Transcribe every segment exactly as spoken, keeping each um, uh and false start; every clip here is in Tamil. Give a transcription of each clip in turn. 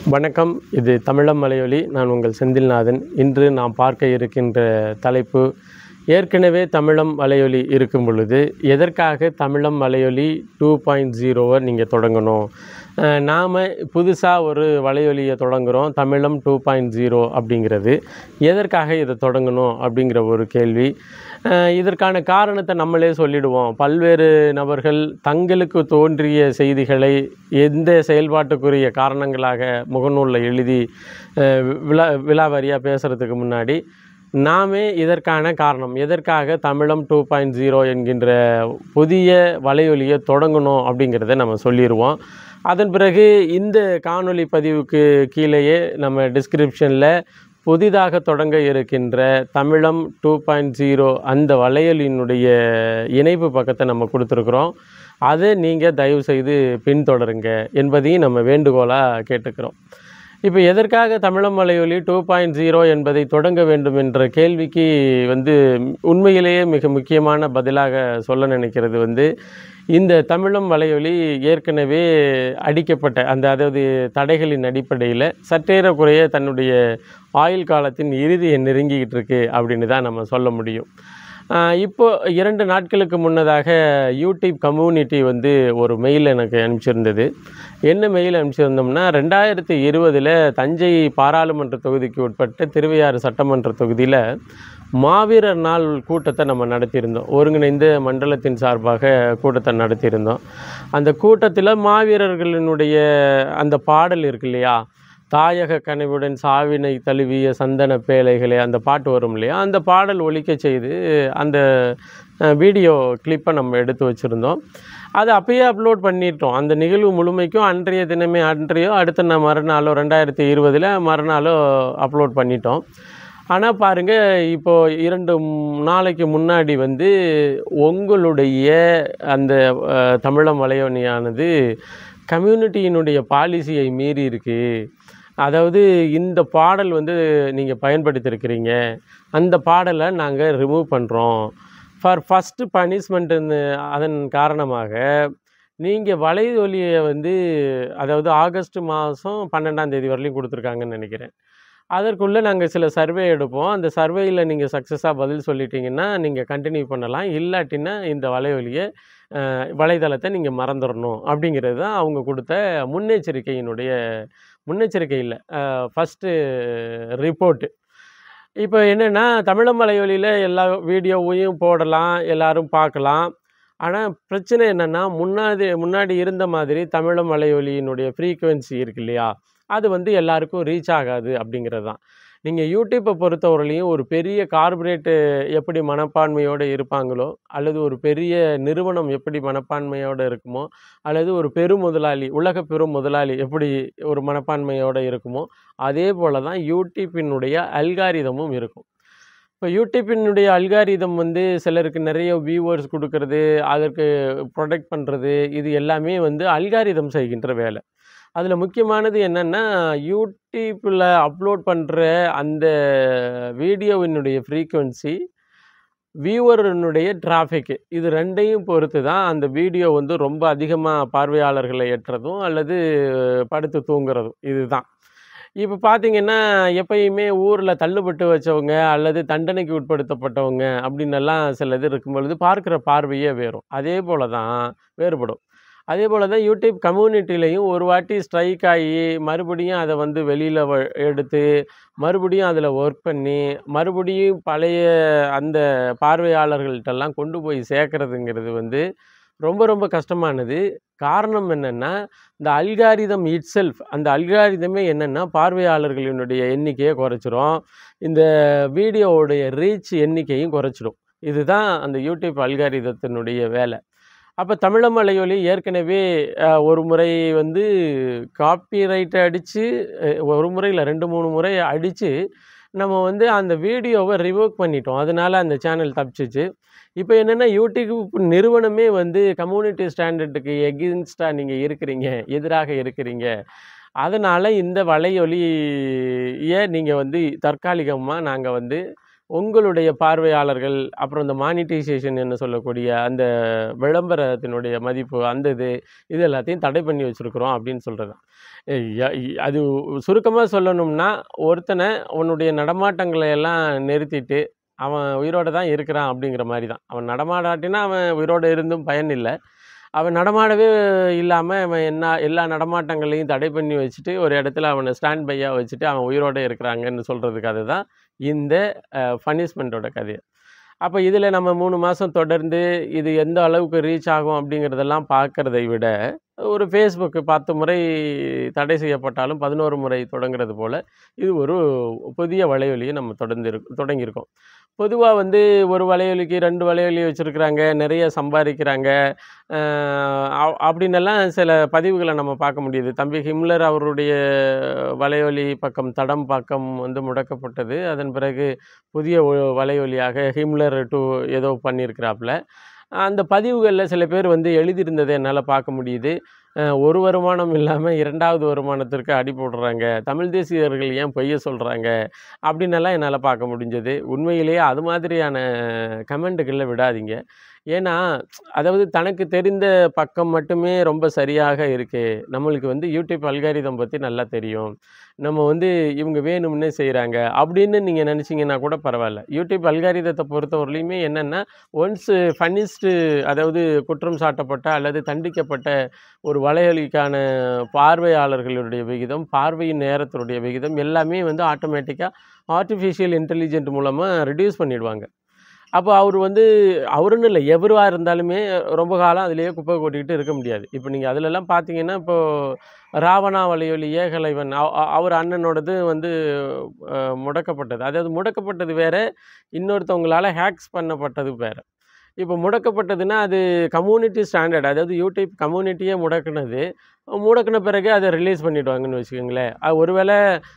வணக்கம். இது தமிழம் மலையொலி. நான் உங்கள் செந்தில்நாதன். இன்று நாம் பார்க்க இருக்கின்ற தலைப்பு, ஏற்கனவே தமிழம் மலையொலி இருக்கும் பொழுது எதற்காக தமிழம் மலையொலி டூ பாயிண்ட் ஜீரோவை நீங்கள் தொடங்கணும்? நாம் புதுசாக ஒரு வலையொலியை தொடங்குகிறோம், தமிழம் டூ பாயிண்ட் ஜீரோ அப்படிங்கிறது. எதற்காக இதை தொடங்கணும் அப்படிங்கிற ஒரு கேள்வி. இதற்கான காரணத்தை நம்மளே சொல்லிடுவோம். பல்வேறு நபர்கள் தங்களுக்கு தோன்றிய செய்திகளை எந்த செயல்பாட்டுக்குரிய காரணங்களாக முகநூலில் எழுதி விழா விழாவாரியாக பேசுகிறதுக்கு முன்னாடி நாமே இதற்கான காரணம், எதற்காக தமிழம் டூ பாயிண்ட் ஜீரோ என்கின்ற புதிய வலையொலியை தொடங்கணும் அப்படிங்கிறத நம்ம சொல்லிடுவோம். அதன் பிறகு இந்த காணொளி பதிவுக்கு கீழேயே நம்ம டிஸ்கிரிப்ஷனில் புதிதாக தொடங்க இருக்கின்ற தமிழம் டூ பாயிண்ட் ஜீரோ அந்த வலையொலியினுடைய இணைப்பு பக்கத்தை நம்ம கொடுத்துருக்குறோம். அதை நீங்கள் தயவுசெய்து பின்தொடருங்க என்பதையும் நம்ம வேண்டுகோளாக கேட்டுக்கிறோம். இப்போ எதற்காக தமிழம் வலையொலி டூ பாயிண்ட் ஜீரோ என்பதை தொடங்க வேண்டும் என்ற கேள்விக்கு வந்து உண்மையிலேயே மிக முக்கியமான பதிலாக சொல்ல நினைக்கிறது வந்து, இந்த தமிழம் வலையொலி ஏற்கனவே அடிக்கப்பட்ட அந்த அதாவது தடைகளின் அடிப்படையில் சற்றேறக்குறைய தன்னுடைய ஆயுள் காலத்தின் இறுதியை நெருங்கிக்கிட்டு இருக்கு அப்படின்னு தான் நம்ம சொல்ல முடியும். இப்போது இரண்டு நாட்களுக்கு முன்னதாக யூடியூப் கம்யூனிட்டி வந்து ஒரு மெயில் எனக்கு அனுப்பிச்சிருந்தது. என்ன மெயில் அனுப்பிச்சிருந்தோம்னா, ரெண்டாயிரத்தி இருபதில் தஞ்சை பாராளுமன்ற தொகுதிக்கு உட்பட்ட திருவையாறு சட்டமன்ற தொகுதியில் மாவீரர் நாள் கூட்டத்தை நம்ம நடத்தியிருந்தோம். ஒருங்கிணைந்த மண்டலத்தின் சார்பாக கூட்டத்தை நடத்தியிருந்தோம். அந்த கூட்டத்தில் மாவீரர்களினுடைய அந்த பாடல் இருக்கு இல்லையா, தாயக கனவுடன் சாவினை தழுவிய சந்தன பேழைகளே, அந்த பாட்டு வரும் இல்லையா, அந்த பாடல் ஒலிக்க செய்து அந்த வீடியோ கிளிப்பை நம்ம எடுத்து வச்சுருந்தோம். அதை அப்பயே அப்லோட் பண்ணிட்டோம். அந்த நிகழ்வு முழுமைக்கும் அன்றைய தினமே அன்றையோ அடுத்த மறுநாளோ ரெண்டாயிரத்தி இருபதில் மறுநாளோ அப்லோட் பண்ணிட்டோம். ஆனால் பாருங்கள், இப்போது இரண்டு நாளைக்கு முன்னாடி வந்து உங்களுடைய அந்த தமிழம் வலையொலியானது கம்யூனிட்டியினுடைய பாலிசியை மீறி இருக்குது. அதாவது இந்த பாடல் வந்து நீங்கள் பயன்படுத்தியிருக்கிறீங்க, அந்த பாடலை நாங்கள் ரிமூவ் பண்ணுறோம் ஃபார் ஃபஸ்ட்டு பனிஷ்மெண்ட்டுன்னு. அதன் காரணமாக நீங்கள் வலையொலியை வந்து அதாவது ஆகஸ்ட் மாதம் பன்னெண்டாம் தேதி வரலையும் கொடுத்துருக்காங்கன்னு நினைக்கிறேன். அதற்குள்ளே நாங்கள் சில சர்வே எடுப்போம். அந்த சர்வேயில் நீங்கள் சக்ஸஸாக பதில் சொல்லிட்டீங்கன்னா நீங்கள் கண்டினியூ பண்ணலாம், இல்லாட்டின்னா இந்த வலையொலியை வலைதளத்தை நீங்கள் மறந்துடணும் அப்படிங்கிறது தான் அவங்க கொடுத்த முன்னெச்சரிக்கையினுடைய முன்னெச்சரிக்கை இல்லை ஃபஸ்ட்டு ரிப்போர்ட்டு. இப்போ என்னென்னா, தமிழம் வலையொலியில் எல்லா வீடியோவையும் போடலாம், எல்லோரும் பார்க்கலாம். ஆனால் பிரச்சனை என்னென்னா, முன்னாடி முன்னாடி இருந்த மாதிரி தமிழம் வலையொலியினுடைய ஃப்ரீக்குவென்சி இருக்கு இல்லையா, அது வந்து எல்லாருக்கும் ரீச் ஆகாது அப்படிங்கிறது தான். நீங்கள் யூடியூப்பை பொறுத்தவரையிலையும் ஒரு பெரிய கார்பரேட்டு எப்படி மனப்பான்மையோடு இருப்பாங்களோ, அல்லது ஒரு பெரிய நிறுவனம் எப்படி மனப்பான்மையோடு இருக்குமோ, அல்லது ஒரு பெரும் முதலாளி, உலக பெரும் முதலாளி எப்படி ஒரு மனப்பான்மையோடு இருக்குமோ, அதே போல் தான் யூடியூப்பினுடைய அல்காரிதமும் இருக்கும். இப்போ யூடியூப்பினுடைய அல்காரிதம் வந்து சிலருக்கு நிறைய வியூவர்ஸ் கொடுக்கறது, அதற்கு ப்ரொடெக்ட் பண்ணுறது, இது எல்லாமே வந்து அல்காரிதம் செய்கின்ற வேலை. அதில் முக்கியமானது என்னென்னா, யூடியூப்பில் அப்லோட் பண்ணுற அந்த வீடியோவினுடைய ஃப்ரீக்குவென்சி, வியூவரினுடைய டிராஃபிக்கு, இது ரெண்டையும் பொறுத்து தான் அந்த வீடியோ வந்து ரொம்ப அதிகமாக பார்வையாளர்களை ஏற்றுறதும் அல்லது படுத்து தூங்குறதும். இதுதான். இப்போ பார்த்திங்கன்னா, எப்பயுமே ஊரில் தள்ளுபட்டு வச்சவங்க அல்லது தண்டனைக்கு உட்படுத்தப்பட்டவங்க அப்படின்னெல்லாம் சில இது இருக்கும் பொழுது பார்க்குற பார்வையே வேறும். அதே போல் தான் வேறுபடும். அதே போல் தான் யூடியூப் கம்யூனிட்டிலையும் ஒரு வாட்டி ஸ்ட்ரைக் ஆகி மறுபடியும் அதை வந்து வெளியில் வ எடுத்து மறுபடியும் அதில் ஒர்க் பண்ணி மறுபடியும் பழைய அந்த பார்வையாளர்கள்ட்டெல்லாம் கொண்டு போய் சேர்க்குறதுங்கிறது வந்து ரொம்ப ரொம்ப கஷ்டமானது. காரணம் என்னென்னா, இந்த அல்காரிதம் இட் செல்ஃப், அந்த அல்காரிதமே என்னென்னா பார்வையாளர்களினுடைய எண்ணிக்கையை குறைச்சிரும், இந்த வீடியோவுடைய ரீச் எண்ணிக்கையும் குறைச்சிடும். இதுதான் அந்த யூடியூப் அல்காரிதத்தினுடைய வேலை. அப்போ தமிழம் வலையொலி ஏற்கனவே ஒரு முறை வந்து காப்பிரைட்டை அடித்து, ஒரு முறை இல்லை ரெண்டு மூணு முறை அடித்து நம்ம வந்து அந்த வீடியோவை ரிவோக் பண்ணிட்டோம். அதனால் அந்த சேனல் தப்பிச்சிச்சு. இப்போ என்னென்னா, யூடியூப் நிறுவனமே வந்து கம்யூனிட்டி ஸ்டாண்டர்டுக்கு எகெயின்ஸ்டாக நீங்கள் இருக்கிறீங்க, எதிராக இருக்கிறீங்க, அதனால் இந்த வலையொலியை நீங்கள் வந்து தற்காலிகமாக நாங்கள் வந்து உங்களுடைய பார்வையாளர்கள், அப்புறம் இந்த மானிட்டைசேஷன் என்று சொல்லக்கூடிய அந்த விளம்பரத்தினுடைய மதிப்பு, அந்த இது இது எல்லாத்தையும் தடை பண்ணி வச்சுருக்குறோம் அப்படின்னு சொல்கிறது. அது சுருக்கமாக சொல்லணும்னா, ஒருத்தனை உன்னுடைய நடமாட்டங்களை எல்லாம் நிறுத்திட்டு அவன் உயிரோடு தான் இருக்கிறான் அப்படிங்கிற மாதிரி தான். அவன் நடமாடாட்டினா அவன் உயிரோடு இருந்தும் பயன் இல்லை. அவன் நடமாடவே இல்லாமல் அவன் என்ன எல்லா நடமாட்டங்களையும் தடை பண்ணி வச்சுட்டு ஒரு இடத்துல அவனை ஸ்டாண்ட் பையாக வச்சுட்டு அவன் உயிரோடு இருக்கிறாங்கன்னு சொல்கிறதுக்கு அதுதான் இந்த பனிஷ்மெண்ட்டோட கதை. அப்போ இதில் நம்ம மூணு மாதம் தொடர்ந்து இது எந்த அளவுக்கு ரீச் ஆகும் அப்படிங்கிறதெல்லாம் பார்க்குறதை விட, ஒரு ஃபேஸ்புக்கு பத்து முறை தடை செய்யப்பட்டாலும் பதினோரு முறை தொடங்குறது போல் இது ஒரு புதிய வலைவலியை நம்ம தொடர்ந்து இரு தொடங்கியிருக்கோம். பொதுவாக வந்து ஒரு வலைவலிக்கு ரெண்டு வலைவலி வச்சுருக்குறாங்க, நிறைய சம்பாதிக்கிறாங்க அப்படின்னெல்லாம் சில பதிவுகளை நம்ம பார்க்க முடியுது. தம்பி ஹிம்லர் அவருடைய வலைவலி பக்கம் தடம் பக்கம் வந்து முடக்கப்பட்டது. அதன் பிறகு புதிய வலைவலியாக ஹிம்லர் டூ ஏதோ பண்ணியிருக்கிறாப்புல. அந்த பதிவுகளில் சில பேர் வந்து எழுதியிருந்ததை என்னால் பார்க்க முடியுது. ஒரு வருமானம் இல்லாமல் இரண்டாவது வருமானத்திற்கு அடி போடுறாங்க, தமிழ் தேசியர்கள் ஏன் பொய்ய சொல்கிறாங்க அப்படின்னெல்லாம் என்னால் பார்க்க முடிஞ்சது. உண்மையிலேயே அது மாதிரியான கமெண்ட்டுகளில் விடாதீங்க. ஏன்னா அதாவது தனக்கு தெரிந்த பக்கம் மட்டுமே ரொம்ப சரியாக இருக்குது. நம்மளுக்கு வந்து யூடியூப் அல்காரிதம் பற்றி நல்லா தெரியும், நம்ம வந்து இவங்க வேணும்னே செய்கிறாங்க அப்படின்னு நீங்கள் நினச்சிங்கன்னா கூட பரவாயில்ல. யூடியூப் அல்காரிதத்தை பொறுத்தவரையிலுமே என்னென்னா, ஒன்ஸு ஃபனிஸ்ட்டு அதாவது குற்றம் சாட்டப்பட்ட அல்லது தண்டிக்கப்பட்ட ஒரு வலைவலிக்கான பார்வையாளர்களுடைய விகிதம், பார்வையின் நேரத்தினுடைய விகிதம் எல்லாமே வந்து ஆட்டோமேட்டிக்காக ஆர்டிஃபிஷியல் இன்டெலிஜென்ட் மூலமாக ரெடியூஸ் பண்ணிடுவாங்க. அப்போ அவர் வந்து அவருன்னு இல்லை, எவராக இருந்தாலுமே ரொம்ப காலம் அதிலேயே குப்பை கொட்டிக்கிட்டு இருக்க முடியாது. இப்போ நீங்கள் அதிலெல்லாம் பார்த்தீங்கன்னா, இப்போது ராவணா வலையொலி ஏகலைவன் அவர் அண்ணனோடது வந்து முடக்கப்பட்டது. அதாவது முடக்கப்பட்டது வேறு, இன்னொருத்தவங்களால் ஹேக்ஸ் பண்ணப்பட்டது வேறு. இப்போ முடக்கப்பட்டதுன்னா அது கம்யூனிட்டி ஸ்டாண்டர்ட், அதாவது யூடியூப் கம்யூனிட்டியே முடக்குனது. முடக்கின பிறகு அதை ரிலீஸ் பண்ணிவிடுவாங்கன்னு வச்சுக்கோங்களேன். அது ஒருவேளை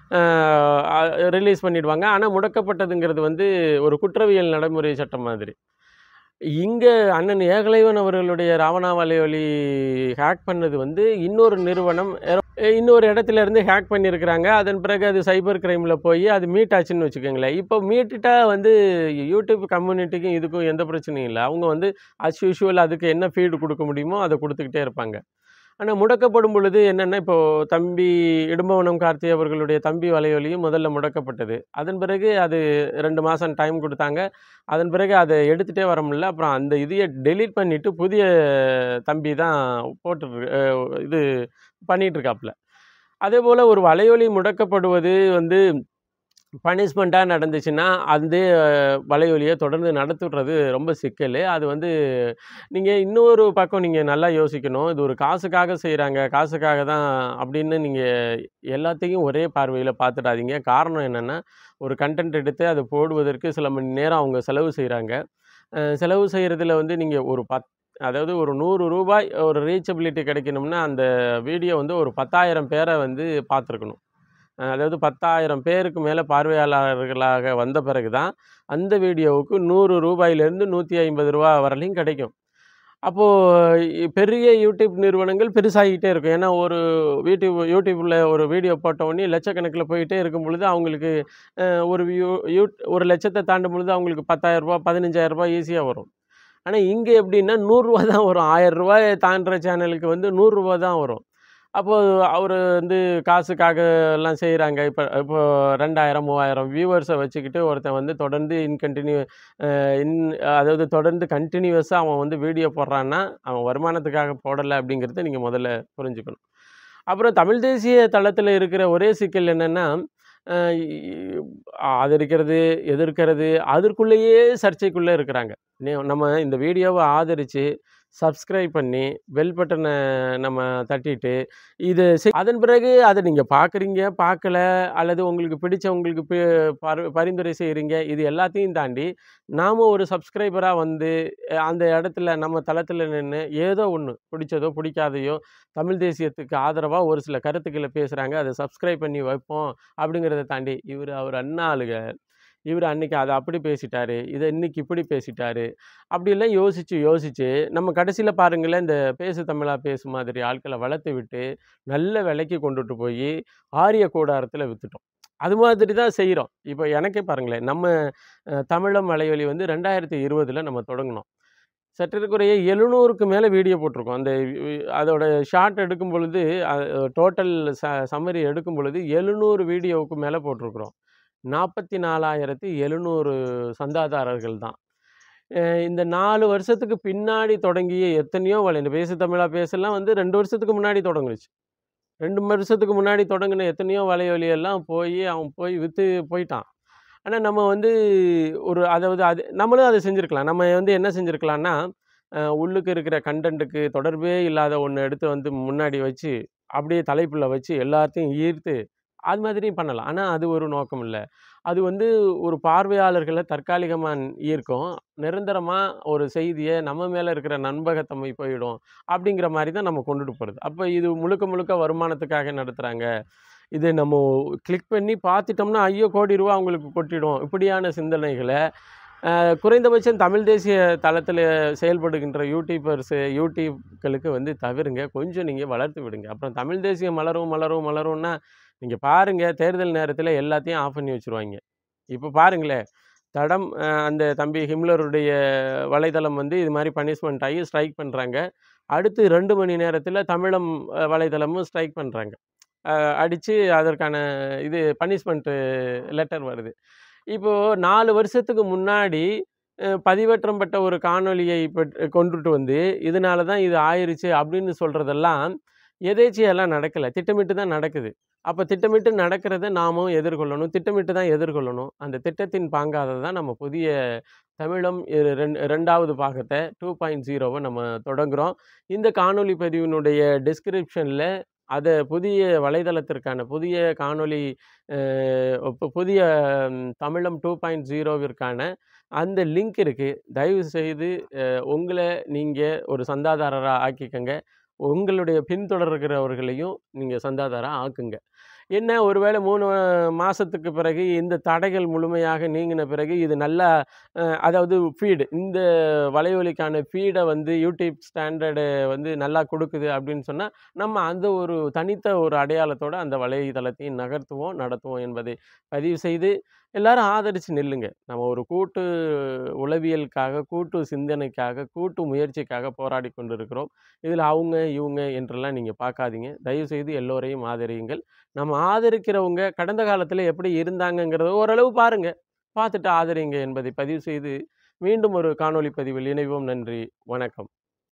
ரிலீஸ் பண்ணிவிடுவாங்க. ஆனால் முடக்கப்பட்டதுங்கிறது வந்து ஒரு குற்றவியல் நடைமுறை சட்டம் மாதிரி. இங்கே அண்ணன் ஏகலைவன் அவர்களுடைய ராவணா வலைவலி ஹேக் பண்ணது வந்து இன்னொரு நிறுவனம் இன்னொரு இடத்துல இருந்து ஹேக் பண்ணியிருக்கிறாங்க. அதன் பிறகு அது சைபர் கிரைமில் போய் அது மீட் ஆச்சுன்னு வச்சுக்கோங்களேன். இப்போ மீட்டுட்டா வந்து யூடியூப் கம்யூனிட்டிக்கும் இதுக்கும் எந்த பிரச்சனையும் இல்லை. அவங்க வந்து அஸ் யூஷுவல் அதுக்கு என்ன ஃபீடு கொடுக்க முடியுமோ அதை கொடுத்துக்கிட்டே இருப்பாங்க. ஆனால் முடக்கப்படும் பொழுது என்னென்னா, இப்போது தம்பி இடும்பவனம் கார்த்தி அவர்களுடைய தம்பி வலைவலியும் முதல்ல முடக்கப்பட்டது. அதன் பிறகு அது ரெண்டு மாதம் டைம் கொடுத்தாங்க. அதன் பிறகு அதை எடுத்துகிட்டே வர முடியல. அப்புறம் அந்த இதையை டெலீட் பண்ணிவிட்டு புதிய தம்பி தான் போட்டு இது பண்ணிகிட்ருக்காப்புல. அதே போல் ஒரு வலைவலி முடக்கப்படுவது வந்து பனிஷ்மெண்ட்டாக நடந்துச்சுன்னா அந்த வலைவலியை தொடர்ந்து நடத்துடுறது ரொம்ப சிக்கல். அது வந்து நீங்கள் இன்னொரு பக்கம் நீங்கள் நல்லா யோசிக்கணும். இது ஒரு காசுக்காக செய்கிறாங்க, காசுக்காக தான் அப்படின்னு நீங்கள் எல்லாத்தையும் ஒரே பார்வையில் பார்த்துடாதீங்க. காரணம் என்னென்னா, ஒரு கண்டென்ட் எடுத்து அதை போடுவதற்கு சில மணி நேரம் அவங்க செலவு செய்கிறாங்க. செலவு செய்கிறதுல வந்து நீங்கள் ஒரு பத் அதாவது ஒரு நூறு ரூபாய் ஒரு ரீச்சபிலிட்டி கிடைக்கணும்னா அந்த வீடியோ வந்து ஒரு பத்தாயிரம் பேரை வந்து பார்த்துருக்கணும். அதாவது பத்தாயிரம் பேருக்கு மேலே பார்வையாளர்களாக வந்த பிறகு தான் அந்த வீடியோவுக்கு நூறு ரூபாயிலேருந்து நூற்றி ஐம்பது ரூபா வரலையும் கிடைக்கும். அப்போது பெரிய யூடியூப் நிறுவனங்கள் பெருசாகிக்கிட்டே இருக்கும். ஏன்னா ஒரு யூடியூப் யூடியூப்பில் ஒரு வீடியோ போட்ட உடனே லட்சக்கணக்கில் போயிட்டே இருக்கும் பொழுது அவங்களுக்கு ஒரு யூ யூ ஒரு லட்சத்தை தாண்டும் பொழுது அவங்களுக்கு பத்தாயிரம் ரூபா பதினஞ்சாயிரம் ரூபா ஈஸியாக வரும். ஆனால் இங்கே எப்படின்னா நூறுரூவா தான் வரும். ஆயிரம் ரூபாய் தாண்டுற சேனலுக்கு வந்து நூறுரூவா தான் வரும். அப்போது அவர் வந்து காசுக்காக எல்லாம் செய்கிறாங்க. இப்போ இப்போ ரெண்டாயிரம் மூவாயிரம் வியூவர்ஸை வச்சுக்கிட்டு ஒருத்தன் வந்து தொடர்ந்து இன்கண்டினியூ இன் அதாவது தொடர்ந்து கண்டினியூவஸாக அவன் வந்து வீடியோ போடுறான்னா அவன் வருமானத்துக்காக போடலை அப்படிங்கிறத நீங்கள் முதல்ல புரிஞ்சுக்கணும். அப்புறம் தமிழ் தேசிய தளத்தில் இருக்கிற ஒரே சிக்கல் என்னென்னா, ஆதரிக்கிறது எதிர்க்கிறது அதற்குள்ளேயே சர்ச்சைக்குள்ளே இருக்கிறாங்க. நம்ம இந்த வீடியோவை ஆதரித்து சப்ஸ்கிரைப் பண்ணி பெல் பட்டனை நம்ம தட்டிட்டு இது அதன் பிறகு அதை நீங்கள் பார்க்குறீங்க பார்க்கல அல்லது உங்களுக்கு பிடிச்சவங்களுக்கு பரி பரிந்துரை செய்கிறீங்க. இது எல்லாத்தையும் தாண்டி நாம் ஒரு சப்ஸ்கிரைபராக வந்து அந்த இடத்துல நம்ம தளத்தில் நின்று ஏதோ ஒன்று பிடிச்சதோ பிடிக்காதையோ தமிழ் தேசியத்துக்கு ஆதரவாக ஒரு சில கருத்துக்களை பேசுகிறாங்க. அதை சப்ஸ்கிரைப் பண்ணி வைப்போம் அப்படிங்கிறத தாண்டி இவர் அவர் அண்ணாளுக இவர் அன்றைக்கி அதை அப்படி பேசிட்டாரு, இதை இன்றைக்கி இப்படி பேசிட்டாரு அப்படிலாம் யோசித்து யோசித்து நம்ம கடைசியில் பாருங்களேன், இந்த பேசு தமிழா பேசு மாதிரி ஆட்களை வளர்த்து விட்டு நல்ல விலைக்கு கொண்டுட்டு போய் ஆரிய கூடாரத்தில் விற்றுட்டோம். அது மாதிரி தான் செய்கிறோம். இப்போ எனக்கே பாருங்களேன், நம்ம அ தமிழம் வலையொலி வந்து ரெண்டாயிரத்தி இருபதில் நம்ம தொடங்குனோம். சற்றேறக்குறைய எழுநூறுக்கு மேல வீடியோ போட்டிருக்கோம். அந்த வி அதோட ஷார்ட் எடுக்கும் பொழுது, அ டோட்டல் ச சம்மரி எடுக்கும் பொழுது எழுநூறு வீடியோவுக்கு மேல போட்டிருக்கிறோம். நாற்பத்தி நாலாயிரத்து எழுநூறு சந்தாதாரர்கள் தான். அ இந்த நாலு வருஷத்துக்கு பின்னாடி தொடங்கிய எத்தனையோ வலை இந்த பேசு தமிழா பேசலாம் வந்து ரெண்டு வருஷத்துக்கு முன்னாடி தொடங்குனுச்சு. ரெண்டு வருஷத்துக்கு முன்னாடி தொடங்குன எத்தனையோ வலையொலி எல்லாம் போயி, அவன் போய் வித்து போயிட்டான். ஆனா நம்ம வந்து ஒரு அதாவது அது நம்மளும் அத செஞ்சிருக்கலாம். நம்ம வந்து என்ன செஞ்சிருக்கலான்னா, அ உள்ளுக்கு இருக்கிற கன்டென்ட்‌டுக்கு தொடர்பே இல்லாத ஒண்ண எடுத்து வந்து முன்னாடி வச்சு, அப்படியே தலைப்புல வச்சு எல்லாத்தையும் ஈர்த்து, அது மாதிரியும் பண்ணலாம். ஆனா அது ஒரு நோக்கம் இல்ல. அது வந்து ஒரு பார்வையாளர்கள தற்காலிகமா ஈர்க்கும். நிரந்தரமா ஒரு செய்திய நம்ம மேல இருக்கிற நம்பகத்தன்மை போயிடும். அப்படிங்கிற மாரி தான் நம்ம கொண்டுட்டு போறது. அப்ப இது முழுக்க முழுக்க வருமானத்துக்காக நடத்துறாங்க. இது நம்ம கிளிக் பண்ணி பார்த்துட்டோம்னா, ஐயோ! கோடி ரூவா அவங்களுக்கு கொட்டிடும். இப்படியான சிந்தனைகள அ குறைந்தபட்சம் தமிழ் தேசிய தளத்தில செயல்படுகின்ற யூடியூபர்ஸ், யூடியூப்களுக்கு வந்து தவிருங்க. கொஞ்சம் நீங்க வளர்த்து விடுங்க. அப்புறம் தமிழ் தேசியம் மலரும், மலரும், மலரும்னா, நீங்க பாருங்க தேர்தல் நேரத்தில எல்லாத்தையும் ஆஃப் பண்ணி வச்சுருவாய்ங்க. இப்ப பாருங்களேன், தடம் அ அந்த தம்பி ஹிம்லருடைய வலைதளம் வந்து இது மாரி பனிஷ்மென்ட் ஆகி ஸ்ட்ரைக் பண்றாங்க. அடுத்து ரெண்டு மணி நேரத்தில தமிழம் அ வலைதளமும் ஸ்ட்ரைக் பண்றாங்க. அ அடிச்சு அதற்கான இது பனிஷ்மென்ட் லெட்டர் வருது. இப்போ நாலு வருஷத்துக்கு முன்னாடி அ பதிவேற்றம் பட்ட ஒரு காணொளியை பெற் கொண்டுட்டு வந்து, இதனால தான் இது ஆயிருச்சு அப்படின்னு சொல்றதெல்லாம், எதேர்ச்சையாலாம் நடக்கல. திட்டமிட்டு தான் நடக்குது. அப்ப திட்டமிட்டு நடக்கிறத நாமும் எதிர்கொள்ளணும். திட்டமிட்டு தான் எதிர்கொள்ளணும். அந்த திட்டத்தின் பாங்காக தான் நம்ம புதிய தமிழம் இரு ரெண் ரெண்டாவது பாகத்த டூ பாயிண்ட் ஜீரோவ நம்ம தொடங்குறோம். இந்த காணொளி பதிவினுடைய டிஸ்கிரிப்ஷன்ல அத புதிய வலைதளத்திற்கான புதிய காணொளி அ பு புதிய ம் தமிழம் டூ பாயிண்ட் ஜீரோவிற்கான அந்த லிங்க் இருக்கு. தயவுசெய்து அ உங்கள நீங்க ஒரு சந்தாதாரரா ஆக்கிக்கங்க. உங்களுடைய பின்தொடர்கிறவர்களையும் நீங்க சந்தாதாரா ஆக்குங்க. என்ன ஒருவேளை மூணு மாசத்துக்கு பிறகு இந்த தடைகள் முழுமையாக நீங்கின பிறகு இது நல்லா அ அதாவது ஃபீடு இந்த வலையொலிக்கான ஃபீட வந்து யூடியூப் ஸ்டாண்டர்டு வந்து நல்லா குடுக்குது அப்படின்னு சொன்னா, நம்ம அந்த ஒரு தனித்த ஒரு அடையாளத்தோட அந்த வலைதளத்தையும் நகர்த்துவோம், நடத்துவோம் என்பதை பதிவு செய்து, எல்லாரும் ஆதரிச்சு நில்லுங்க. நம்ம ஒரு கூட்டு உளவியலுக்காக, கூட்டு சிந்தனைக்காக, கூட்டு முயற்சிக்காக போராடிக் கொண்டிருக்கிறோம். இதில அவங்க, இவங்க என்றெல்லாம் நீங்க பார்க்காதீங்க. தயவுசெய்து எல்லோரையும் ஆதரியுங்கள். நம்ம ஆதரிக்கிறவங்க கடந்த காலத்தில எப்படி இருந்தாங்கங்கிறத ஓரளவு பாருங்க. பார்த்துட்டு ஆதரிங்க என்பதை பதிவு செய்து, மீண்டும் ஒரு காணொளி பதிவில் இணைவோம். நன்றி. வணக்கம்.